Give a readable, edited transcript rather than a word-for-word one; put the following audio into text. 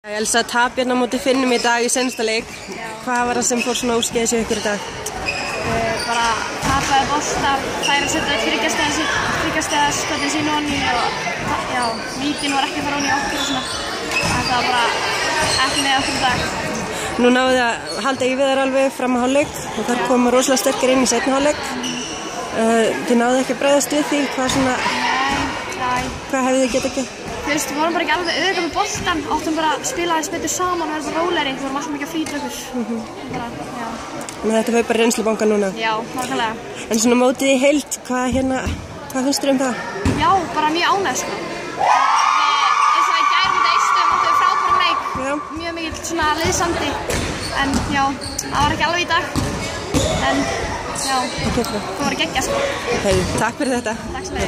Elsa, tap hérna á móti Finnum í dag í seinasta leik. Hvað var það sem fór svona úrskeiðis hjá ykkur í dag? Bara tapaði bolta, þær að setja þriggjastiga skotin sín onni og já, vítin var ekki að fara onni í okkur og svona. Það var bara ekki með okkur í dag. Nú náðu þið að halda í við þær alveg fram á hálfleik og þær koma rosalega sterkir inn í seinni hálfleik. Þið náðu ekki að bregðast við því, hvað hefði þið getað gert? Við vorum bara ekki alveg auðvitað með boltan, áttum bara að spila aðeins betur saman og vera bara rólegri, við vorum alltaf mikið að flýta okkur. Þannig að þetta var bara reynslubanka núna? Já, nákvæmlega. En svona mótið í heild, hvað finnst þér um það? Já, bara mjög ánægð sko. Eins og í gær mútið Eistum áttum við frábæran leik, mjög mikill svona liðsandi, en já, það var ekki alveg í dag, en já, það var geggjað sko. Takk fyrir þetta. Takk sem